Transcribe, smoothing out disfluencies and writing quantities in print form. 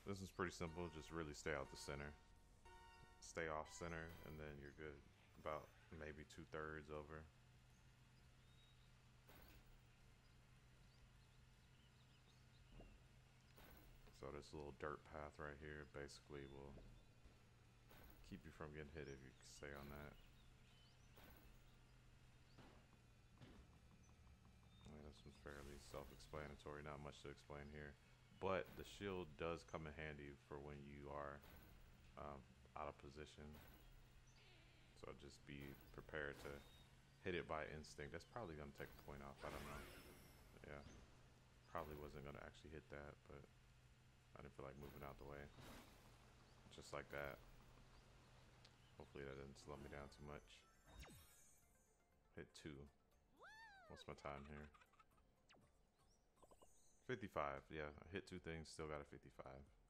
This is pretty simple. Just really stay out the center. Stay off center, and then you're good. About maybe 2/3 over. So this little dirt path right here basically will keep you from getting hit if you stay on that. Yeah, this one's fairly self-explanatory, not much to explain here. But the shield does come in handy for when you are um, out of position. So just be prepared to hit it by instinct. That's probably going to take a point off. I don't know. Yeah. Probably wasn't going to actually hit that, but I didn't feel like moving out the way. Just like that. Hopefully that didn't slow me down too much. Hit 2. What's my time here? 55. Yeah, I hit 2 things, still got a 55.